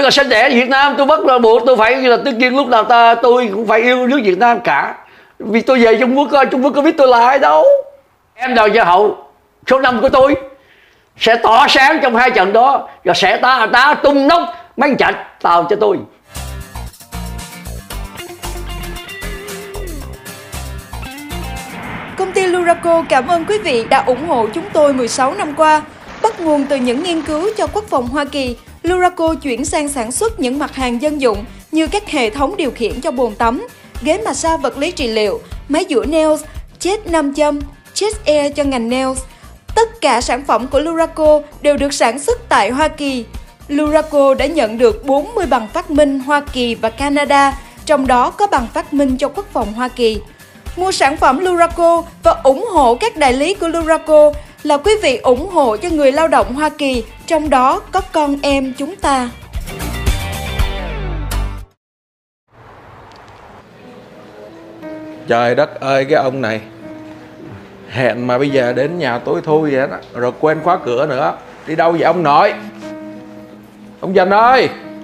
là sinh đẻ Việt Nam, tôi bắt là buộc tôi phải là tất nhiên lúc nào tôi cũng phải yêu nước Việt Nam cả. Vì tôi về Trung Quốc coi, Trung Quốc có biết tôi là ai đâu. Em Đào Gia Hậu số 5 của tôi sẽ tỏ sáng trong hai trận đó, và sẽ đá tung nóc mấy trận tàu cho tôi. Công ty Luraco cảm ơn quý vị đã ủng hộ chúng tôi 16 năm qua. Bắt nguồn từ những nghiên cứu cho Quốc phòng Hoa Kỳ, Luraco chuyển sang sản xuất những mặt hàng dân dụng như các hệ thống điều khiển cho bồn tắm, ghế massage vật lý trị liệu, máy dũa nails, chết 5 châm, chết air cho ngành nails. Tất cả sản phẩm của Luraco đều được sản xuất tại Hoa Kỳ. Luraco đã nhận được 40 bằng phát minh Hoa Kỳ và Canada, trong đó có bằng phát minh cho Quốc phòng Hoa Kỳ. Mua sản phẩm Luraco và ủng hộ các đại lý của Luraco là quý vị ủng hộ cho người lao động Hoa Kỳ, trong đó có con em chúng ta. Trời đất ơi, cái ông này hẹn mà bây giờ đến nhà tối thui vậy đó, rồi quên khóa cửa nữa. Đi đâu vậy ông nội? Ông Dành ơi!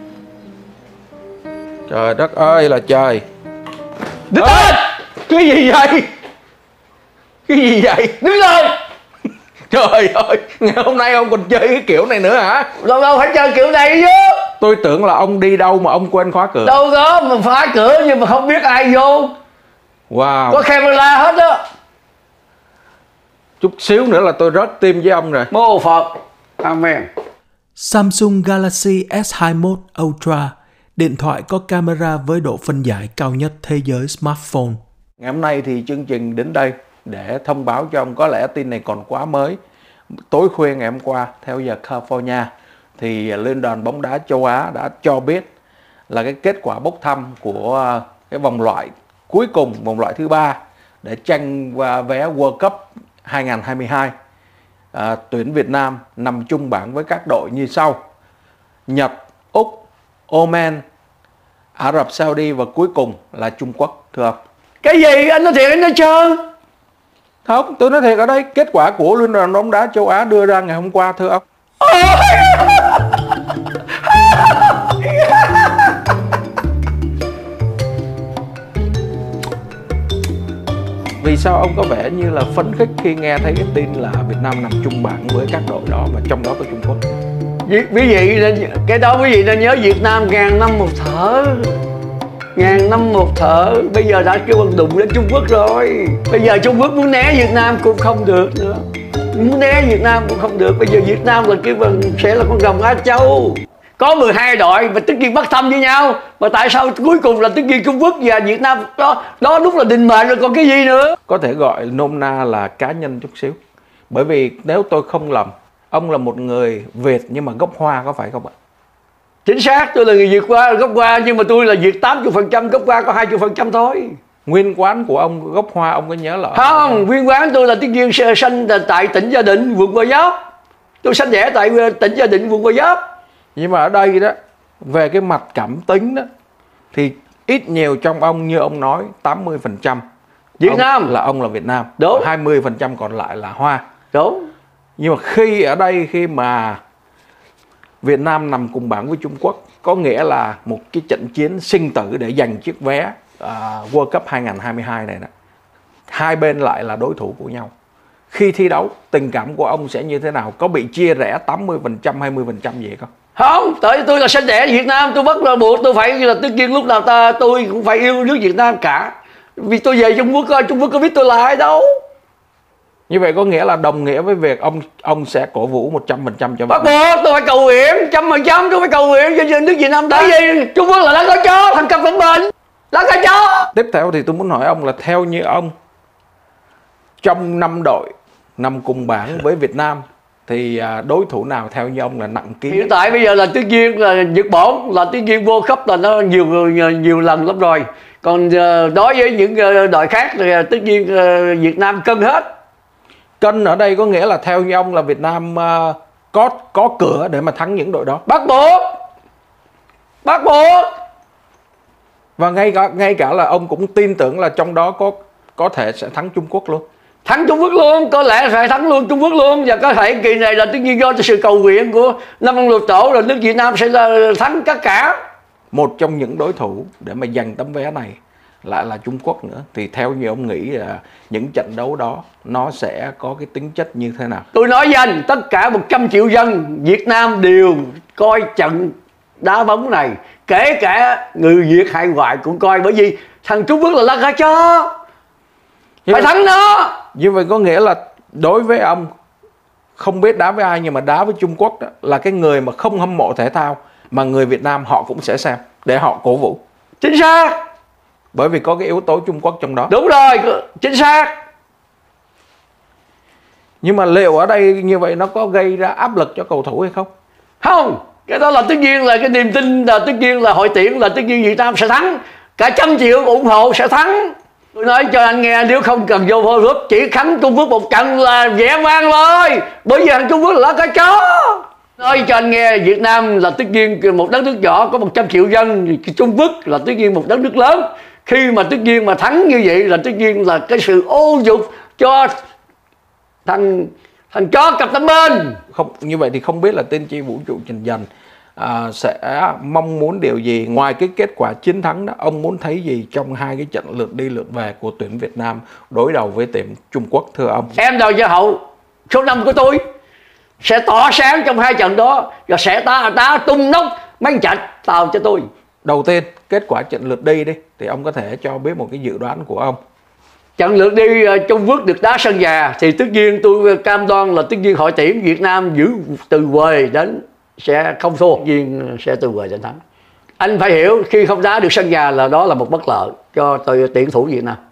Trời đất ơi là trời! Đứng lên! Cái gì vậy? Cái gì vậy? Đứng lên! Trời ơi, ngày hôm nay ông còn chơi cái kiểu này nữa hả? Lâu lâu phải chơi kiểu này chứ. Tôi tưởng là ông đi đâu mà ông quên khóa cửa. Đâu có, mà phá cửa nhưng mà không biết ai vô. Wow. Có camera hết đó. Chút xíu nữa là tôi rớt tim với ông rồi. Mô Phật. Amen. Samsung Galaxy S21 Ultra, điện thoại có camera với độ phân giải cao nhất thế giới smartphone. Ngày hôm nay thì chương trình đến đây để thông báo cho ông, có lẽ tin này còn quá mới. Tối khuya ngày hôm qua, theo giờ California, thì Liên đoàn bóng đá châu Á đã cho biết là cái kết quả bốc thăm của cái vòng loại cuối cùng, vòng loại thứ 3 để tranh vé World Cup 2022. Tuyển Việt Nam nằm chung bảng với các đội như sau: Nhật, Úc, Oman, Ả Rập Saudi và cuối cùng là Trung Quốc. Thưa ông. Cái gì? Anh nói thiệt, anh nói trơn. Không, tôi nói thiệt ở đây, kết quả của Liên đoàn bóng đá châu Á đưa ra ngày hôm qua, thưa ông. Vì sao ông có vẻ như là phấn khích khi nghe thấy cái tin là Việt Nam nằm chung bảng với các đội đó, mà trong đó có Trung Quốc? Quý vị cái đó quý vị nên nhớ, Việt Nam ngàn năm một thở. Ngàn năm một thở. Bây giờ đã kêu bằng đụng đến Trung Quốc rồi. Bây giờ Trung Quốc muốn né Việt Nam cũng không được nữa. Muốn né Việt Nam cũng không được. Bây giờ Việt Nam là kêu bằng sẽ là con rồng Á Châu. Có 12 đội và tất nhiên bắt thăm với nhau. Mà tại sao cuối cùng là tất nhiên Trung Quốc và Việt Nam đó lúc là định mệnh rồi còn cái gì nữa. Có thể gọi nôm na là cá nhân chút xíu. Bởi vì nếu tôi không lầm, ông là một người Việt nhưng mà gốc Hoa, có phải không ạ? Chính xác, tôi là người Việt Hoa, gốc Hoa, nhưng mà tôi là Việt 80%, gốc Hoa có 20% thôi. Nguyên quán của ông gốc Hoa, ông có nhớ là? Không, nguyên quán tôi là tất nhiên sanh tại tỉnh Gia Định, quận Gò Vấp. Tôi sanh đẻ tại tỉnh Gia Định, quận Gò Vấp. Nhưng mà ở đây đó, về cái mặt cảm tính đó, thì ít nhiều trong ông như ông nói 80% Việt Nam là ông là Việt Nam. Đúng. 20% còn lại là Hoa. Đúng. Nhưng mà khi ở đây, khi mà Việt Nam nằm cùng bảng với Trung Quốc, có nghĩa là một cái trận chiến sinh tử để giành chiếc vé World Cup 2022 này đó. Hai bên lại là đối thủ của nhau. Khi thi đấu, tình cảm của ông sẽ như thế nào? Có bị chia rẽ 80%, 20% gì không? Không, tại tôi là sinh đẻ Việt Nam, tôi bắt là buộc tôi phải là tất nhiên lúc nào tôi cũng phải yêu nước Việt Nam cả. Vì tôi về Trung Quốc coi, Trung Quốc có biết tôi là ai đâu. Như vậy có nghĩa là đồng nghĩa với việc ông sẽ cổ vũ 100% cho bắt buộc tôi phải cầu nguyện 100%, tôi phải cầu nguyện cho nước Việt Nam. Tại vì Trung Quốc là lá có chó, thằng cặp vĩnh bình, lá có chó. Tiếp theo thì tôi muốn hỏi ông là theo như ông, trong 5 đội nằm cùng bảng với Việt Nam thì đối thủ nào theo như ông là nặng ký? Hiện tại bây giờ là tất nhiên là Nhật Bản, là tất nhiên World Cup là nó nhiều lần lắm rồi. Còn đối với những đội khác thì tất nhiên Việt Nam cân hết. Cân ở đây có nghĩa là theo như ông là Việt Nam có cửa để mà thắng những đội đó? Bắt buộc. Bắt buộc. Và ngay cả là ông cũng tin tưởng là trong đó có thể sẽ thắng Trung Quốc luôn? thắng Trung Quốc luôn, có lẽ phải thắng luôn Trung Quốc luôn. Và có thể kỳ này là tất nhiên do sự cầu nguyện của Năm Ông Lục Tổ là nước Việt Nam sẽ là thắng tất cả. Một trong những đối thủ để mà giành tấm vé này lại là Trung Quốc nữa, thì theo như ông nghĩ là những trận đấu đó nó sẽ có cái tính chất như thế nào? Tôi nói với anh, tất cả 100 triệu dân Việt Nam đều coi trận đá bóng này, kể cả người Việt hải ngoại cũng coi, bởi vì thằng Trung Quốc là lá cờ cho, phải thắng nó. Như vậy có nghĩa là đối với ông, không biết đá với ai nhưng mà đá với Trung Quốc đó, là cái người mà không hâm mộ thể thao mà người Việt Nam họ cũng sẽ xem để họ cổ vũ. Chính xác. Bởi vì có cái yếu tố Trung Quốc trong đó. Đúng rồi, chính xác. Nhưng mà liệu ở đây như vậy nó có gây ra áp lực cho cầu thủ hay không? Không, cái đó là tất nhiên là cái niềm tin, là tất nhiên là hội tuyển, là tất nhiên Việt Nam sẽ thắng. Cả 100 triệu ủng hộ sẽ thắng. Tôi nói cho anh nghe, nếu không cần vô vô rút, chỉ thắng Trung Quốc một trận là vẻ vang thôi. Bởi vì thằng Trung Quốc là cái chó. Nói cho anh nghe, Việt Nam là tất nhiên một đất nước nhỏ có 100 triệu dân, Trung Quốc là tất nhiên một đất nước lớn. Khi mà tất nhiên mà thắng như vậy là tất nhiên là cái sự ô nhục cho thằng chó cặp tấm bên. Không, như vậy thì không biết là tiên tri vũ trụ Trình Dần sẽ mong muốn điều gì ngoài cái kết quả chiến thắng đó? Ông muốn thấy gì trong hai cái trận lượt đi lượt về của tuyển Việt Nam đối đầu với tuyển Trung Quốc thưa ông? Em đầu cho hậu số 5 của tôi sẽ tỏ sáng trong hai trận đó, và sẽ đá tung nóc mấy trận tàu cho tôi. Đầu tiên, kết quả trận lượt đi thì ông có thể cho biết một cái dự đoán của ông. Trận lượt đi Trung Quốc được đá sân nhà thì tất nhiên tôi cam đoan là tất nhiên hội tuyển Việt Nam giữ từ về đến sẽ không thua, tất nhiên sẽ từ về đến thắng. Anh phải hiểu, khi không đá được sân nhà là đó là một bất lợi cho tuyển thủ Việt Nam.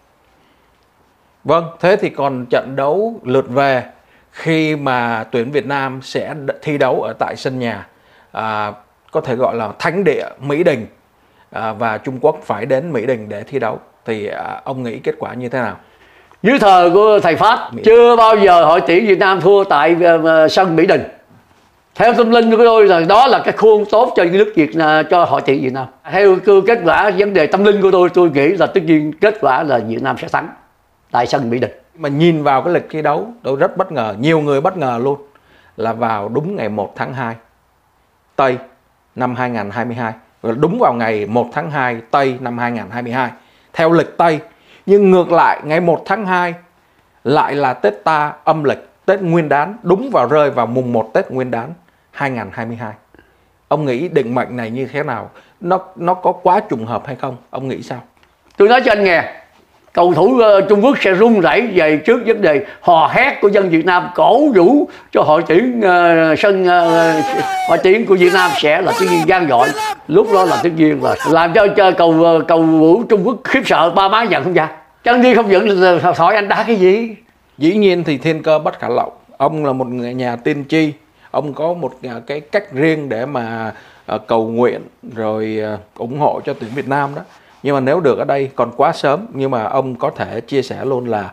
Vâng, thế thì còn trận đấu lượt về khi mà tuyển Việt Nam sẽ thi đấu ở tại sân nhà, có thể gọi là thánh địa Mỹ Đình, và Trung Quốc phải đến Mỹ Đình để thi đấu, thì ông nghĩ kết quả như thế nào? Dưới thời của thầy Pháp, chưa bao giờ hội tuyển Việt Nam thua tại sân Mỹ Đình. Theo tâm linh của tôi là đó là cái khuôn tốt cho nước Việt Nam, cho hội tuyển Việt Nam. Theo kết quả vấn đề tâm linh của tôi nghĩ là tất nhiên kết quả là Việt Nam sẽ thắng tại sân Mỹ Đình. Mà nhìn vào cái lịch thi đấu, tôi rất bất ngờ, nhiều người bất ngờ luôn, là vào đúng ngày 1 tháng 2 Tây năm 2022, đúng vào ngày 1 tháng 2 Tây năm 2022 theo lịch Tây. Nhưng ngược lại ngày 1 tháng 2 lại là Tết Ta âm lịch, Tết Nguyên đán, đúng vào rơi vào mùng 1 Tết Nguyên đán 2022. Ông nghĩ định mệnh này như thế nào? Nó có quá trùng hợp hay không? Ông nghĩ sao? Tôi nói cho anh nghe, cầu thủ Trung Quốc sẽ run rẩy về trước vấn đề hò hét của dân Việt Nam, cổ vũ cho hội tuyển sân hội tuyển của Việt Nam sẽ là tất nhiên gian dội. Lúc đó là tất nhiên là làm cho cầu vũ Trung Quốc khiếp sợ, ba má giận không ra. Chân đi không giận là hỏi anh đá cái gì? Dĩ nhiên thì thiên cơ bất khả lậu. Ông là một người nhà tiên tri, ông có một cái cách riêng để mà cầu nguyện rồi ủng hộ cho tuyển Việt Nam đó. Nhưng mà nếu được ở đây còn quá sớm, nhưng mà ông có thể chia sẻ luôn là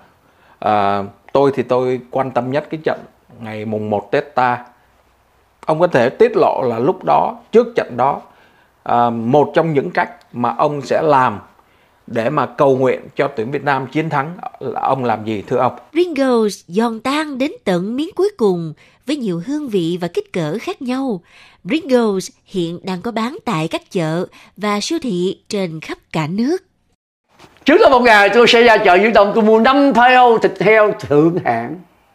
tôi quan tâm nhất cái trận ngày mùng 1 Tết Ta. Ông có thể tiết lộ là lúc đó, trước trận đó, một trong những cách mà ông sẽ làm để mà cầu nguyện cho tuyển Việt Nam chiến thắng là ông làm gì thưa ông? Pringles giòn tan đến tận miếng cuối cùng với nhiều hương vị và kích cỡ khác nhau. Pringles hiện đang có bán tại các chợ và siêu thị trên khắp cả nước. Trước đó một ngày tôi sẽ ra chợ Dương Đông, tôi mua 5 thao thịt heo thượng hạng.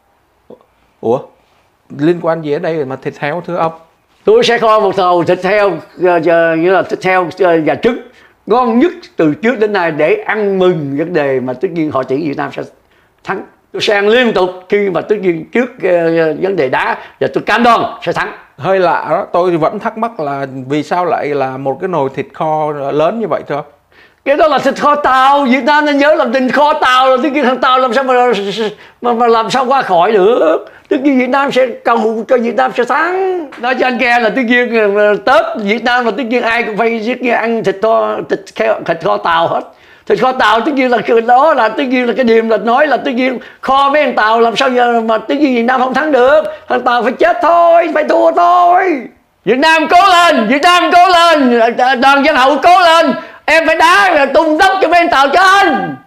Ủa? Liên quan gì ở đây mà thịt heo thưa ông? Tôi sẽ kho một thầu thịt heo, như là thịt heo và trứng ngon nhất từ trước đến nay để ăn mừng vấn đề mà tất nhiên hội tuyển Việt Nam sẽ thắng. Tôi sẽ ăn liên tục khi mà tất nhiên trước vấn đề đá, và tôi cam đoan sẽ thắng. Hơi lạ đó, tôi thì vẫn thắc mắc là vì sao lại là một cái nồi thịt kho lớn như vậy thưa ông? Cái đó là thịt kho tàu, Việt Nam nên nhớ làm thịt kho tàu, là tất nhiên thằng tàu làm sao mà làm sao qua khỏi được. Tất nhiên Việt Nam sẽ cầu cho Việt Nam sẽ thắng. Nói cho anh nghe là tất nhiên Tết Việt Nam là tất nhiên ai cũng phải ăn thịt kho tàu hết. Thịt kho tàu tất nhiên là đó là tất nhiên là cái điểm là nói là tất nhiên kho mấy thằng tàu làm sao giờ mà tất nhiên Việt Nam không thắng được. Thằng tàu phải chết thôi, phải thua thôi. Việt Nam cố lên, Việt Nam cố lên, đoàn dân hậu cố lên. Em phải đá tung tốc cho bên tàu trên.